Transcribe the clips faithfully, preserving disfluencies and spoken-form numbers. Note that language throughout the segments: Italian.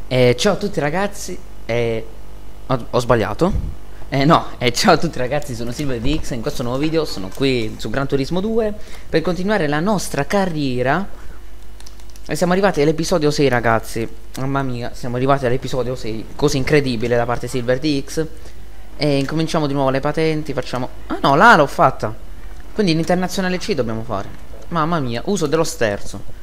Eh, ciao a tutti ragazzi, eh, ho, ho sbagliato? Eh no, eh, ciao a tutti ragazzi, sono SilverDX e in questo nuovo video sono qui su Gran Turismo due per continuare la nostra carriera. E siamo arrivati all'episodio sei ragazzi, mamma mia, siamo arrivati all'episodio sei, cosa incredibile da parte SilverDX. E incominciamo di nuovo le patenti, facciamo... Ah no, là l'ho fatta, quindi in internazionale C dobbiamo fare. Mamma mia, uso dello sterzo.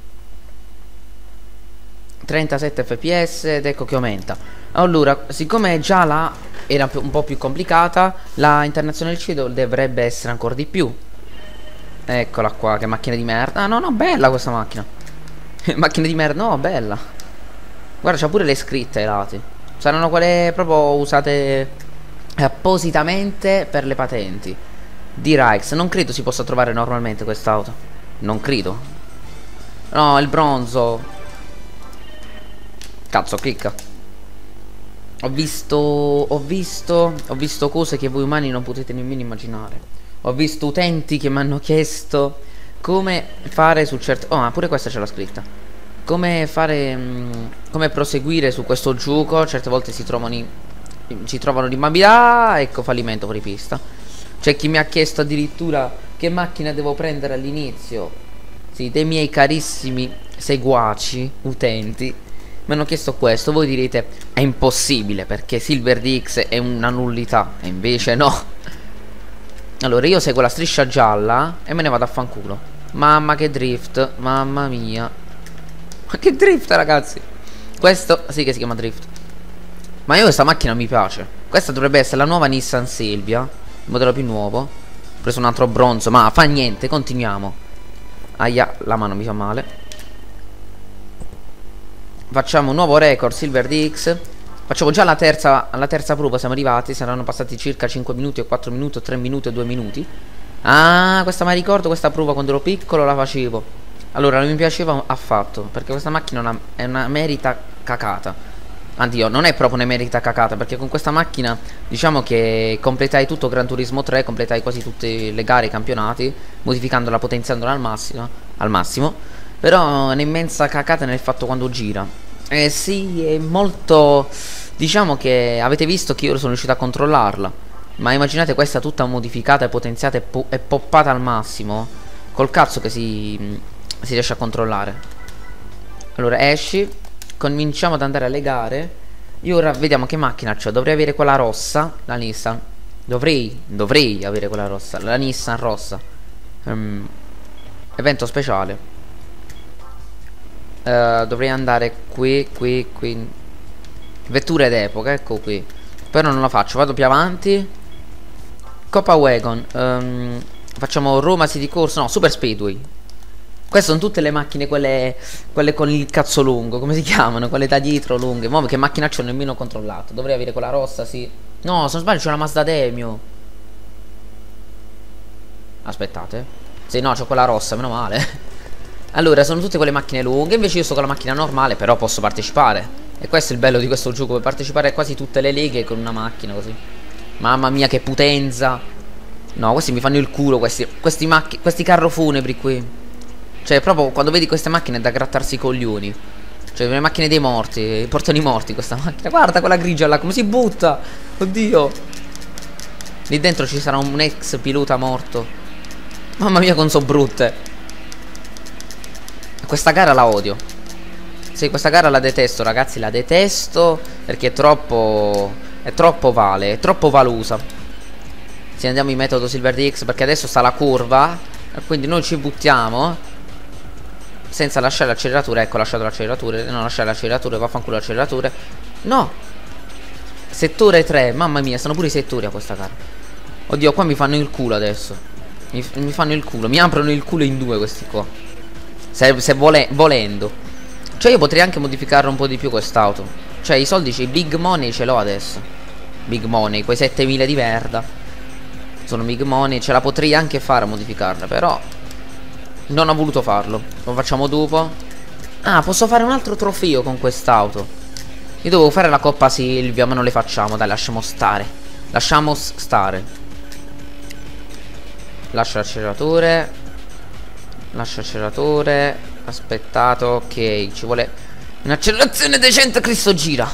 trentasette fps ed ecco che aumenta. Allora, siccome già la era un po' più complicata, la internazionale C dovrebbe essere ancora di più. Eccola qua, che macchina di merda. Ah no, no, bella questa macchina. Macchina di merda, no, bella. Guarda, c'ha pure le scritte ai lati. Saranno quelle proprio usate appositamente per le patenti di Rijks. Non credo si possa trovare normalmente quest'auto. Non credo. No, il bronzo. Cazzo, clicca. Ho visto, ho visto, ho visto cose che voi umani non potete nemmeno immaginare. Ho visto utenti che mi hanno chiesto come fare su certe... Oh, ma pure questa c'è la scritta. Come fare, mh, come proseguire su questo gioco. Certe volte si trovano i, si trovano di bambini. Ah, ecco, fallimento fuori pista. C'è chi mi ha chiesto addirittura che macchina devo prendere all'inizio. Sì, dei miei carissimi seguaci, utenti. Mi hanno chiesto questo, voi direte è impossibile perché SilverDX è una nullità, e invece no. Allora io seguo la striscia gialla e me ne vado a fanculo. Mamma che drift, mamma mia. Ma che drift ragazzi. Questo sì che si chiama drift. Ma io questa macchina mi piace. Questa dovrebbe essere la nuova Nissan Silvia, il modello più nuovo. Ho preso un altro bronzo, ma fa niente, continuiamo. Aia, la mano mi fa male. Facciamo un nuovo record SilverDX. Facciamo già la terza, la terza prova, siamo arrivati. Saranno passati circa cinque minuti o quattro minuti o tre minuti o due minuti. Ah, questa mi ricordo, questa prova quando ero piccolo la facevo. Allora non mi piaceva affatto, perché questa macchina è una, è una merita cacata. Addio, non è proprio una merita cacata, perché con questa macchina diciamo che completai tutto Gran Turismo tre, completai quasi tutte le gare, i campionati, modificandola, potenziandola al massimo, al massimo. Però è un'immensa cacata nel fatto quando gira. Eh sì, è molto... Diciamo che avete visto che io sono riuscito a controllarla. Ma immaginate questa tutta modificata e potenziata e, po e poppata al massimo. Col cazzo che si, si riesce a controllare. Allora esci. Cominciamo ad andare alle gare. Io ora vediamo che macchina c'ho. Dovrei avere quella rossa. La Nissan. Dovrei, dovrei avere quella rossa. La Nissan rossa. um, Evento speciale. Uh, dovrei andare qui, qui, qui. Vetture d'epoca, ecco qui. Però non la faccio, vado più avanti. Coppa Wagon. um, Facciamo Roma City Course. No, Super Speedway. Queste sono tutte le macchine, quelle, quelle con il cazzo lungo. Come si chiamano? Quelle da dietro lunghe. Ma che macchina c'ho nemmeno controllato. Dovrei avere quella rossa, sì. No, se non sbaglio c'è una Mazda Demio. Aspettate. Sì, no, c'ho quella rossa, meno male. Allora, sono tutte quelle macchine lunghe. Invece io sto con la macchina normale, però posso partecipare. E questo è il bello di questo gioco, puoi partecipare a quasi tutte le leghe con una macchina così. Mamma mia che potenza. No, questi mi fanno il culo, questi Questi, questi carro funebri qui. Cioè proprio quando vedi queste macchine è da grattarsi i coglioni. Cioè le macchine dei morti, portano i morti questa macchina. Guarda quella grigia là, come si butta. Oddio. Lì dentro ci sarà un ex pilota morto. Mamma mia quanto sono brutte. Questa gara la odio. Sì, questa gara la detesto ragazzi, la detesto perché è troppo... È troppo vale, è troppo valusa. Sì, andiamo in metodo SilverDX perché adesso sta la curva. Quindi noi ci buttiamo senza lasciare l'acceleratore. Ecco, ho lasciato l'acceleratore. Non lasciare l'acceleratore, vaffanculo l'acceleratore. No. Settore tre, mamma mia, stanno pure i settori a questa gara. Oddio, qua mi fanno il culo adesso. Mi, mi fanno il culo, mi aprono il culo in due questi qua. Se, se vole, volendo. Cioè io potrei anche modificarlo un po' di più quest'auto. Cioè i soldi, i big money ce l'ho adesso. Big money, quei settemila di merda. Sono big money, ce la potrei anche fare a modificarla. Però non ho voluto farlo. Lo facciamo dopo. Ah, posso fare un altro trofeo con quest'auto. Io dovevo fare la Coppa Silvia, ma non le facciamo. Dai, lasciamo stare. Lasciamo stare. Lascia l'acceleratore. Lascia l'acceleratore. Aspettate, ok. Ci vuole Un'accelerazione decente, Cristo gira.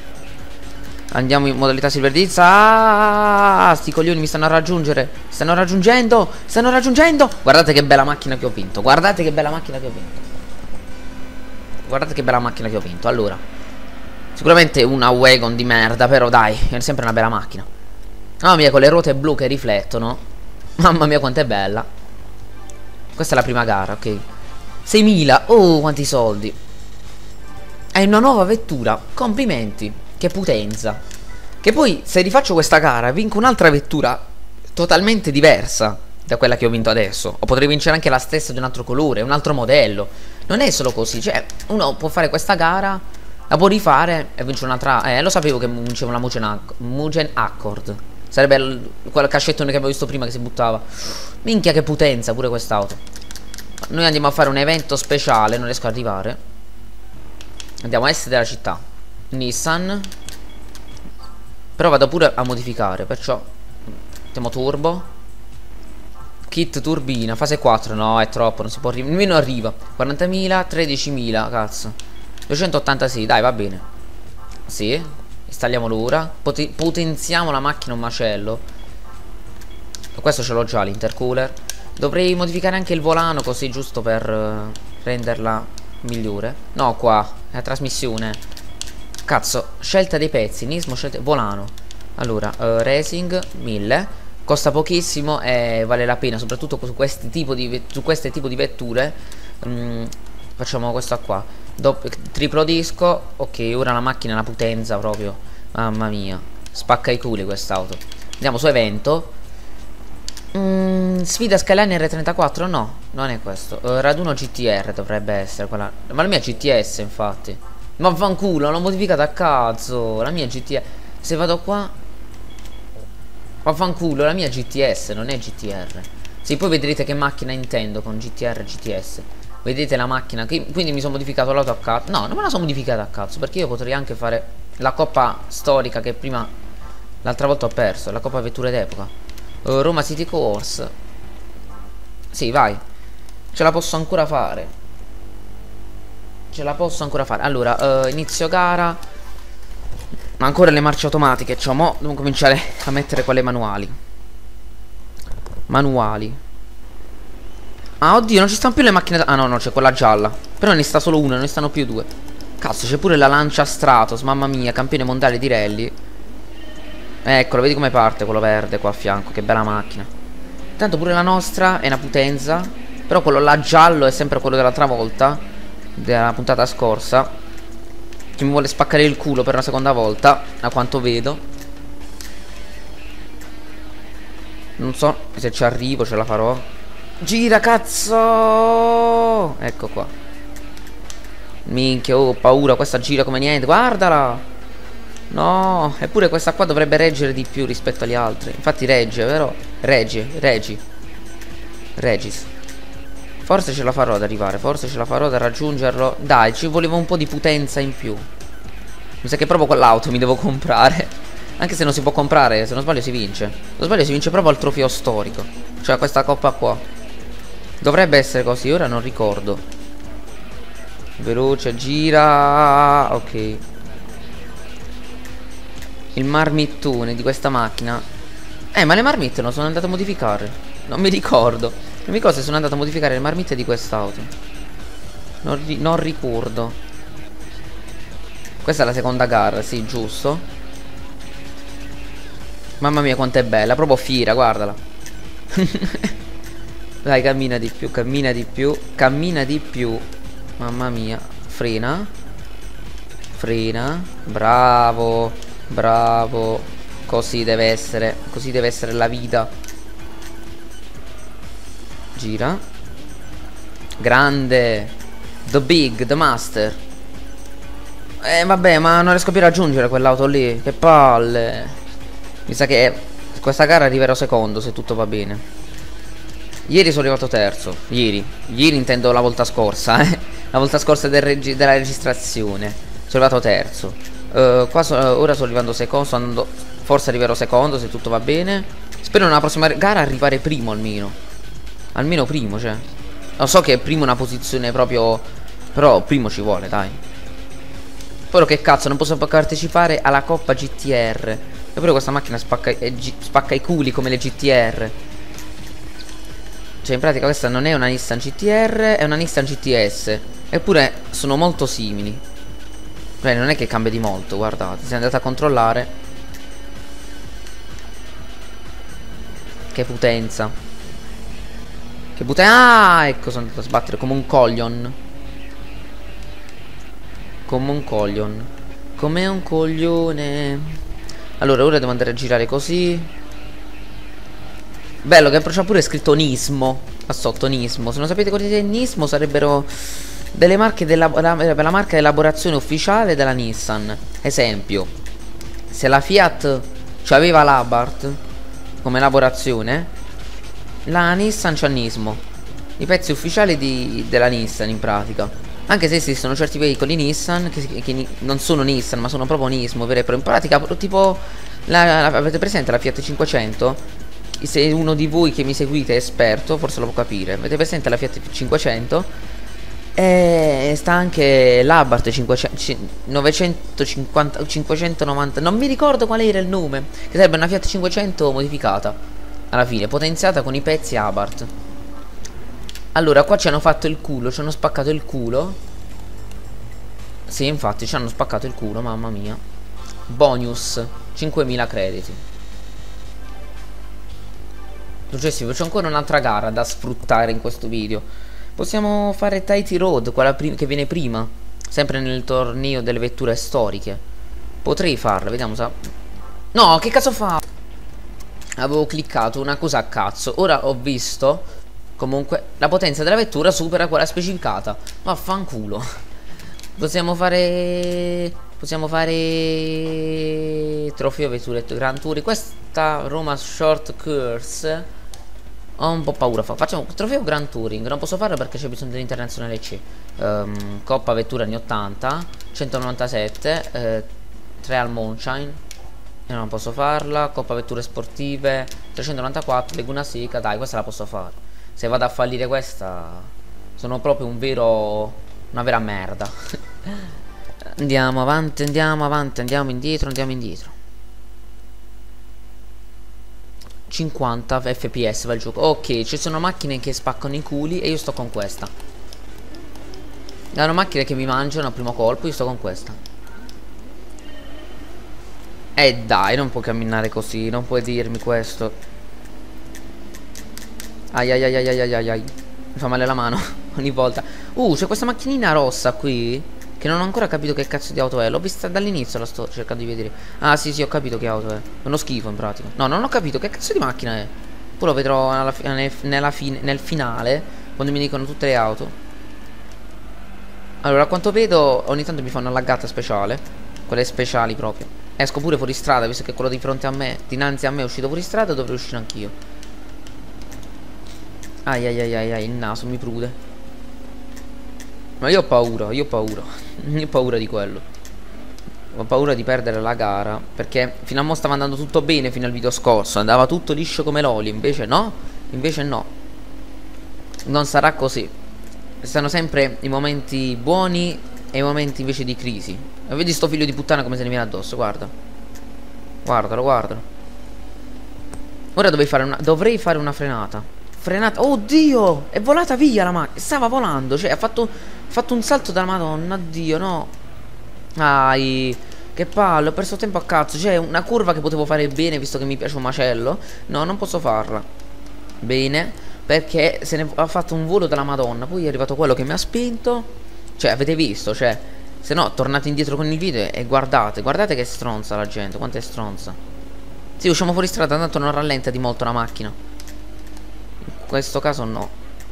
Andiamo in modalità Silver Deeds. Ah, sti coglioni mi stanno a raggiungere. Stanno raggiungendo. Stanno raggiungendo. Guardate che bella macchina che ho vinto. Guardate che bella macchina che ho vinto. Guardate che bella macchina che ho vinto. Allora, sicuramente una wagon di merda, però dai, è sempre una bella macchina. Mamma mia, con le ruote blu che riflettono. Mamma mia, quanto è bella. Questa è la prima gara, ok. seimila. Oh, quanti soldi. È una nuova vettura. Complimenti. Che potenza. Che poi, se rifaccio questa gara, vinco un'altra vettura totalmente diversa da quella che ho vinto adesso. O potrei vincere anche la stessa di un altro colore, un altro modello. Non è solo così. Cioè, uno può fare questa gara, la può rifare e vince un'altra. Eh, lo sapevo che vinceva una Mugen, Mugen Accord. Sarebbe il, quel cascettone che avevo visto prima che si buttava. Minchia che potenza pure quest'auto. Noi andiamo a fare un evento speciale. Non riesco ad arrivare. Andiamo a est della città. Nissan. Però vado pure a modificare. Perciò mettiamo turbo. Kit turbina. Fase quattro. No, è troppo. Non si può arrivare. Nemmeno arriva. quarantamila. tredicimila. Cazzo. duecentottantasei. Dai, va bene. Sì. Installiamo l'ora. Pot potenziamo la macchina un macello. Questo ce l'ho già, l'intercooler. Dovrei modificare anche il volano, così giusto per uh, renderla migliore. No, qua è la trasmissione. Cazzo, scelta dei pezzi. Nismo, scelta. Volano. Allora, uh, racing mille. Costa pochissimo e vale la pena, soprattutto su questi tipo di, su queste tipo di vetture. um, Facciamo questa qua. Doppio, triplo disco. Ok, ora la macchina è una potenza proprio. Mamma mia, spacca i culi quest'auto. Andiamo su evento. mm, Sfida Skyline R trentaquattro. No, non è questo. uh, Raduno G T R dovrebbe essere quella. Ma la mia G T S infatti. Ma vaffanculo, l'ho modificata a cazzo. La mia G T R. Se vado qua, vaffanculo, la mia G T S non è G T R. Sì, poi vedrete che macchina intendo con G T R e G T S. Vedete la macchina, quindi mi sono modificato l'auto a cazzo. No, non me la sono modificata a cazzo, perché io potrei anche fare la coppa storica che prima, l'altra volta ho perso, la coppa vetture d'epoca. uh, Roma City Course. Sì, vai. Ce la posso ancora fare. Ce la posso ancora fare. Allora, uh, inizio gara. Ma ancora le marce automatiche. Cioè, mo devo cominciare a mettere quelle manuali. Manuali. Ah, oddio, non ci stanno più le macchine. Ah, no, no, c'è quella gialla. Però ne sta solo una, non ne stanno più due. Cazzo, c'è pure la Lancia Stratos. Mamma mia, campione mondiale di rally. Eccolo, vedi come parte quello verde qua a fianco. Che bella macchina. Tanto pure la nostra è una potenza. Però quello là giallo è sempre quello dell'altra volta, della puntata scorsa, che mi vuole spaccare il culo per una seconda volta, a quanto vedo. Non so se ci arrivo, ce la farò. Gira, cazzo! Ecco qua. Minchia, oh, ho paura, questa gira come niente. Guardala! No, eppure questa qua dovrebbe reggere di più rispetto agli altri. Infatti regge, vero? Regge, reggi. Regis. Forse ce la farò ad arrivare, forse ce la farò ad raggiungerlo. Dai, ci voleva un po' di potenza in più. Mi sa che proprio quell'auto mi devo comprare. Anche se non si può comprare, se non sbaglio si vince. Se non sbaglio si vince proprio al trofeo storico. Cioè questa coppa qua. Dovrebbe essere così, ora non ricordo. Veloce, gira. Ok. Il marmittone di questa macchina. Eh, ma le marmitte non sono andate a modificare. Non mi ricordo. Non mi ricordo se sono andato a modificare le marmitte di quest'auto. Non, ri non ricordo. Questa è la seconda gara, sì, giusto. Mamma mia quanto è bella, proprio fiera, guardala. Dai, cammina di più, cammina di più, cammina di più. Mamma mia. Frena. Frena. Bravo. Bravo. Così deve essere. Così deve essere la vita. Gira. Grande. The big, the master. Eh vabbè, ma non riesco più a raggiungere quell'auto lì. Che palle. Mi sa che questa gara arriverò secondo, se tutto va bene. Ieri sono arrivato terzo. Ieri. Ieri intendo la volta scorsa, eh. La volta scorsa del regi della registrazione. Sono arrivato terzo. uh, Qua so ora sto arrivando secondo. Sto andando, forse arriverò secondo, se tutto va bene. Spero nella prossima gara arrivare primo almeno. Almeno primo, cioè. Lo so che primo è una posizione proprio, però primo ci vuole, dai. Poi che cazzo, non posso partecipare alla Coppa G T R. Eppure questa macchina spacca, eh, spacca i culi come le G T R. Cioè in pratica questa non è una Nissan G T R, è una Nissan G T S. Eppure sono molto simili. Cioè non è che cambia di molto, guardate. Se andate a controllare. Che potenza. Che potenza. Ah, ecco, sono andato a sbattere come un coglion. Come un coglion. Come un coglione. Allora ora devo andare a girare così. Bello che c'ha pure scritto Nismo a sotto, Nismo. Se non sapete cosa è Nismo, sarebbero delle marche della la, la marca di elaborazione ufficiale della Nissan. Esempio, se la Fiat aveva l'Abarth come elaborazione, la Nissan c'ha Nismo. I pezzi ufficiali di, della Nissan in pratica. Anche se esistono certi veicoli Nissan che, che non sono Nissan ma sono proprio Nismo vero e proprio. In pratica tipo la, la, avete presente la Fiat cinquecento? Se uno di voi che mi seguite è esperto forse lo può capire. Avete presente la Fiat cinquecento? E sta anche l'Abarth novecentocinquanta cinquecentonovanta. Non mi ricordo qual era il nome. Che sarebbe una Fiat cinquecento modificata alla fine, potenziata con i pezzi Abarth. Allora qua ci hanno fatto il culo, ci hanno spaccato il culo. Sì, infatti ci hanno spaccato il culo, mamma mia. Bonus cinquemila crediti. Successivo, c'è ancora un'altra gara da sfruttare in questo video. Possiamo fare Tahiti Road, quella che viene prima, sempre nel torneo delle vetture storiche. Potrei farla, vediamo se... No, che cazzo fa? Avevo cliccato una cosa a cazzo. Ora ho visto, comunque, la potenza della vettura supera quella specificata. Vaffanculo. Possiamo fare... Possiamo fare... Trofeo vetture Grand Tour. Questa Roma Short Course... Ho un po' paura. Facciamo trofeo Grand Touring. Non posso farlo perché c'è bisogno dell'internazionale C. um, Coppa vettura anni ottanta centonovantasette eh, Trial Moonshine. Io non posso farla. Coppa vetture sportive trecentonovantaquattro Laguna Seca. Dai, questa la posso fare. Se vado a fallire questa sono proprio un vero... Una vera merda. Andiamo avanti, andiamo avanti, andiamo indietro, andiamo indietro. cinquanta F P S va il gioco. Ok, ci sono macchine che spaccano i culi e io sto con questa. Hanno macchine che mi mangiano al primo colpo, io sto con questa. Eh dai, non puoi camminare così, non puoi dirmi questo. Ai ai ai ai ai ai ai. Mi fa male la mano ogni volta. Uh, c'è questa macchinina rossa qui che non ho ancora capito che cazzo di auto è. L'ho vista dall'inizio, la sto cercando di vedere. Ah sì sì, ho capito che auto è. È uno schifo in pratica. No, non ho capito che cazzo di macchina è. Poi lo vedrò nella, nel, nella fine, nel finale, quando mi dicono tutte le auto. Allora, a quanto vedo ogni tanto mi fanno una laggata speciale. Quelle speciali proprio. Esco pure fuori strada, visto che quello di fronte a me, dinanzi a me è uscito fuori strada, dovrei uscire anch'io. Ai ai ai ai ai, il naso mi prude. Ma io ho paura, io ho paura. Io ho paura di quello. Ho paura di perdere la gara, perché fino a mo' stava andando tutto bene. Fino al video scorso andava tutto liscio come l'olio. Invece no, invece no. Non sarà così. Stanno sempre i momenti buoni e i momenti invece di crisi. E vedi sto figlio di puttana come se ne viene addosso, guarda. Guardalo, guardalo. Ora dovrei fare una, dovrei fare una frenata. Frenata, oddio, è volata via la macchina. Stava volando, cioè ha fatto, ha fatto un salto dalla madonna. Oddio, no. Ai, che palle, ho perso tempo a cazzo. C'è una curva che potevo fare bene, visto che mi piace un macello. No, non posso farla bene, perché se ne ha fatto un volo della madonna. Poi è arrivato quello che mi ha spinto. Cioè, avete visto, cioè, se no tornate indietro con il video e guardate. Guardate che stronza la gente, quanto è stronza. Sì, usciamo fuori strada, tanto non rallenta di molto la macchina. In questo caso no.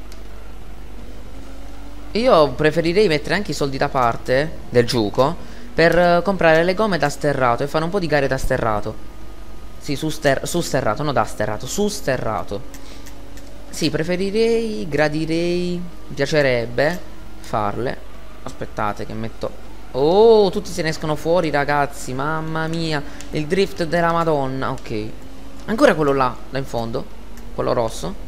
Io preferirei mettere anche i soldi da parte del gioco per uh, comprare le gomme da sterrato e fare un po' di gare da sterrato. Sì, su, ster su sterrato, non da sterrato, su sterrato. Sì, preferirei, gradirei, mi piacerebbe farle. Aspettate che metto... Oh, tutti se ne escono fuori, ragazzi, mamma mia. Il drift della madonna, ok. Ancora quello là, là in fondo, quello rosso.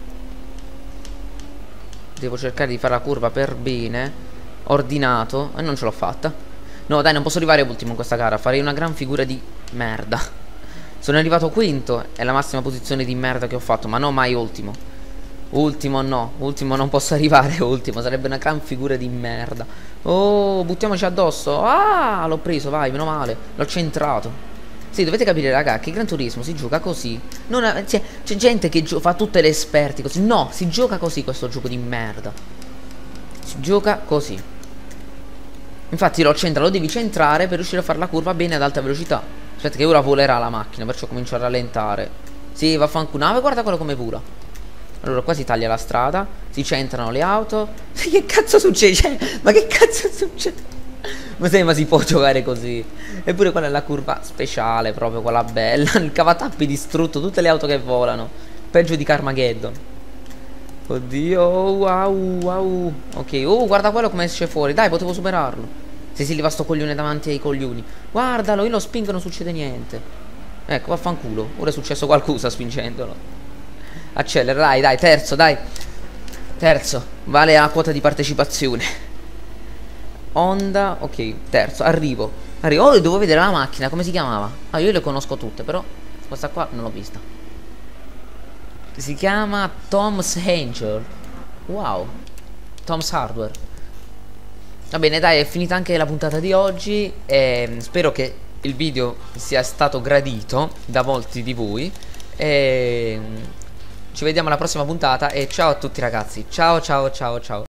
Devo cercare di fare la curva per bene, ordinato, e non ce l'ho fatta. No dai, non posso arrivare ultimo in questa gara. Farei una gran figura di merda. Sono arrivato quinto. È la massima posizione di merda che ho fatto. Ma no, mai ultimo. Ultimo no. Ultimo non posso arrivare ultimo. Sarebbe una gran figura di merda. Oh, buttiamoci addosso. Ah, l'ho preso, vai, meno male. L'ho centrato. Sì, dovete capire, raga, che Gran Turismo si gioca così. C'è gente che fa tutte le esperti così. No, si gioca così questo gioco di merda. Si gioca così. Infatti lo centra, lo devi centrare per riuscire a fare la curva bene ad alta velocità. Aspetta che ora volerà la macchina, perciò comincio a rallentare. Sì, vaffanculo. No, guarda quello come vola. Allora qua si taglia la strada, si centrano le auto. Che cazzo succede? Cioè, ma che cazzo succede? Ma sai, ma si può giocare così? Eppure quella è la curva speciale, proprio quella bella. Il cavatappi distrutto, tutte le auto che volano. Peggio di Carmageddon. Oddio, wow, wow. Ok, oh, guarda quello come esce fuori. Dai, potevo superarlo. Se si leva sto coglione davanti ai coglioni. Guardalo, io lo spingo e non succede niente. Ecco, vaffanculo. Ora è successo qualcosa spingendolo. Accelera, dai, dai, terzo, dai. Terzo, vale la quota di partecipazione. Honda, ok, terzo, arrivo. Arrivo, oh, devo vedere la macchina, come si chiamava? Ah, io le conosco tutte, però questa qua non l'ho vista. Si chiama Tom's Angel. Wow, Tom's Hardware. Va bene, dai, è finita anche la puntata di oggi. E spero che il video sia stato gradito da molti di voi. E ci vediamo alla prossima puntata. E ciao a tutti ragazzi. Ciao, ciao, ciao, ciao.